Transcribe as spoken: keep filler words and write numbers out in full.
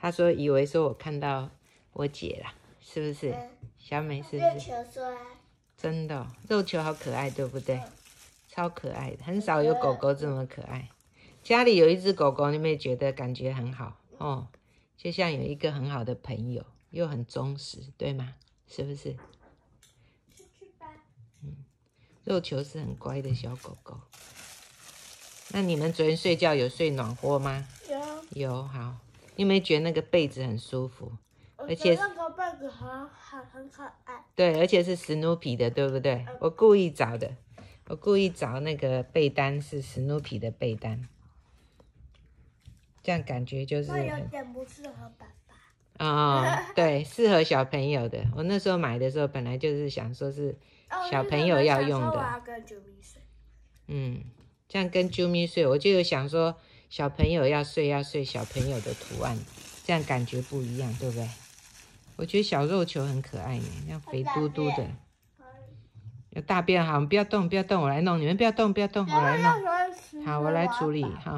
他说以为说我看到我姐啦，是不是？ 嗯、 小美是不肉是？ 球说、啊， 真的、哦，肉球好可爱，对不对？ 嗯、 超可爱的，很少有狗狗这么可爱。家里有一只狗狗，你们也觉得感觉很好哦，就像有一个很好的朋友，又很忠实，对吗？是不是？ 出去吧。 嗯，肉球是很乖的小狗狗。那你们昨天睡觉有睡暖和吗？ 有。 有，好。你有没有觉得那个被子很舒服？而且那个被子很好，很可爱。 对，而且是史努比的，对不对？嗯、我故意找的，我故意找那个被单是史努比的被单，这样感觉就是那有点不适合爸爸。 哦，对，适合小朋友的。我那时候买的时候，本来就是想说是小朋友要用的。 哦、我要跟啾咪睡。 嗯，这样跟啾咪睡，我就有想说小朋友要睡要睡小朋友的图案，这样感觉不一样，对不对？我觉得小肉球很可爱呢，这样肥嘟嘟的。有大便好，不要动，不要动，我来弄。你们不要动，不要动，我来弄。好，我来处理哈。